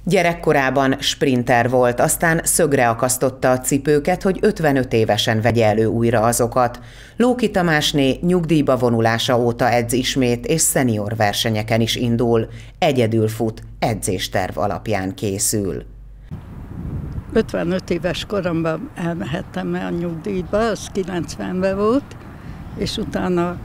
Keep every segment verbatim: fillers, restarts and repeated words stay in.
Gyerekkorában sprinter volt, aztán szögre akasztotta a cipőket, hogy ötvenöt évesen vegye elő újra azokat. Lóki Tamásné nyugdíjba vonulása óta edz ismét, és szenior versenyeken is indul. Egyedül fut, edzésterv alapján készül. ötvenöt éves koromban elmehettem el a nyugdíjba, az kilencvenben volt, és utána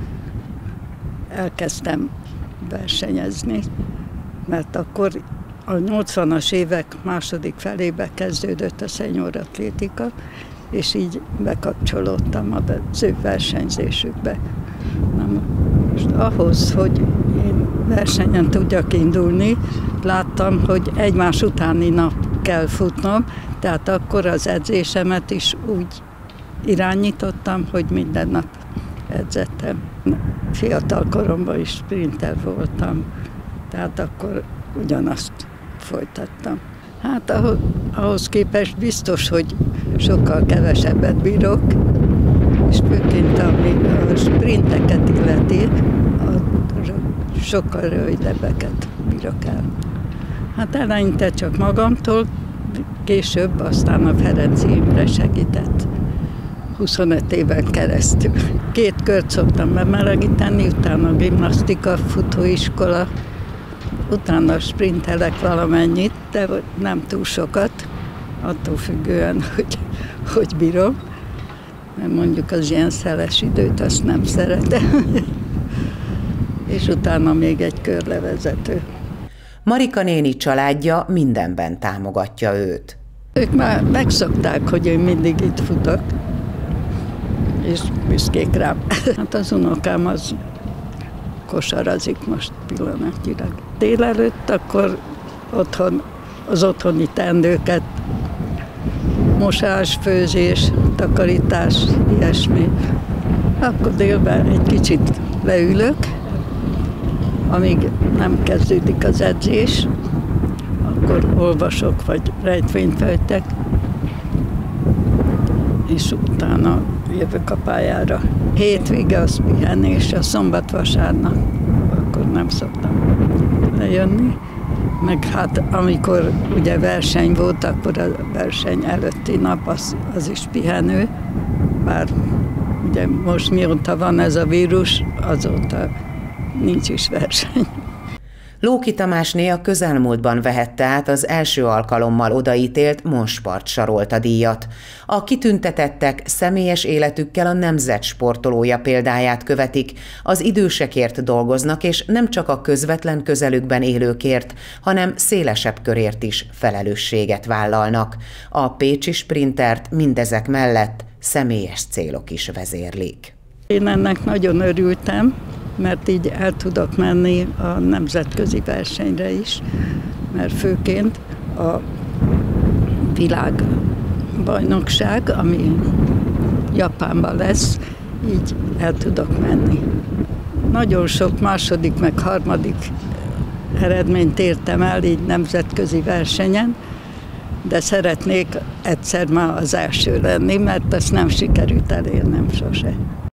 elkezdtem versenyezni, mert akkor a nyolcvanas évek második felébe kezdődött a senior atlétika, és így bekapcsolódtam az ő versenyzésükbe. Na, most ahhoz, hogy én versenyen tudjak indulni, láttam, hogy egymás utáni nap kell futnom, tehát akkor az edzésemet is úgy irányítottam, hogy minden nap edzettem. Fiatal koromban is sprinter voltam, tehát akkor ugyanazt folytattam. Hát ahhoz, ahhoz képest biztos, hogy sokkal kevesebbet bírok, és főként ami a sprinteket illeti, sokkal rövidebbeket bírok el. Hát eleinte csak magamtól, később aztán a Ferenczy Imre segített huszonöt éven keresztül. Két kört szoktam bemelegíteni, utána a gimnasztika, futóiskola, utána sprintelek valamennyit, de nem túl sokat, attól függően, hogy, hogy bírom. Mert mondjuk az ilyen szeles időt azt nem szeretem. És utána még egy körlevezető. Marika néni családja mindenben támogatja őt. Ők már megszokták, hogy én mindig itt futok, és büszkék rám. Hát az unokám az kosarazik most pillanatnyilag. Délelőtt akkor otthon, az otthoni teendőket, mosás, főzés, takarítás, ilyesmi. Akkor délben egy kicsit leülök, amíg nem kezdődik az edzés, akkor olvasok, vagy rejtvényt fejtek, és utána jövök a pályára. Hétvége az pihenés, a szombat-vasárnap, akkor nem szoktam lejönni. Meg hát amikor ugye verseny volt, akkor a verseny előtti nap az, az is pihenő, bár ugye most mióta van ez a vírus, azóta nincs is verseny. Lóki Tamásné a közelmúltban vehette át az első alkalommal odaítélt Monspart Sarolta díjat. A kitüntetettek személyes életükkel a nemzet sportolója példáját követik, az idősekért dolgoznak, és nem csak a közvetlen közelükben élőkért, hanem szélesebb körért is felelősséget vállalnak. A pécsi sprintert mindezek mellett személyes célok is vezérlik. Én ennek nagyon örültem, mert így el tudok menni a nemzetközi versenyre is, mert főként a világbajnokság, ami Japánban lesz, így el tudok menni. Nagyon sok második meg harmadik eredményt értem el így nemzetközi versenyen, de szeretnék egyszer már az első lenni, mert ezt nem sikerült elérnem sose.